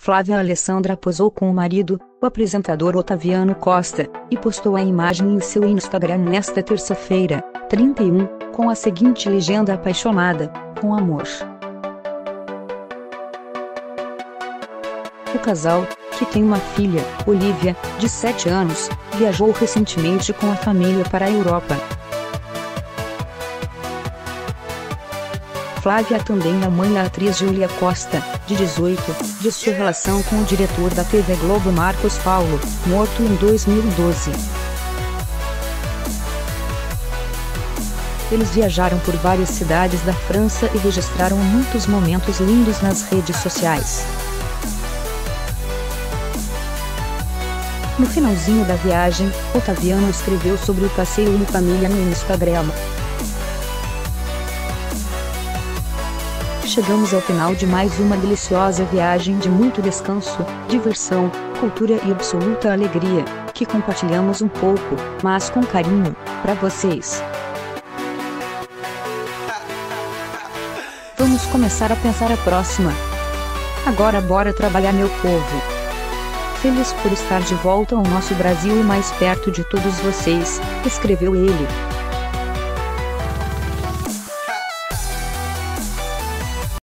Flávia Alessandra posou com o marido, o apresentador Otaviano Costa, e postou a imagem em seu Instagram nesta terça-feira, 31, com a seguinte legenda: apaixonada, com amor. O casal, que tem uma filha, Olivia, de 7 anos, viajou recentemente com a família para a Europa. Flávia também é mãe da atriz Júlia Costa, de 18, de sua relação com o diretor da TV Globo Marcos Paulo, morto em 2012. Eles viajaram por várias cidades da França e registraram muitos momentos lindos nas redes sociais. No finalzinho da viagem, Otaviano escreveu sobre o passeio em família no Instagram. Chegamos ao final de mais uma deliciosa viagem de muito descanso, diversão, cultura e absoluta alegria, que compartilhamos um pouco, mas com carinho, para vocês. Vamos começar a pensar a próxima. Agora bora trabalhar, meu povo. Feliz por estar de volta ao nosso Brasil e mais perto de todos vocês, escreveu ele.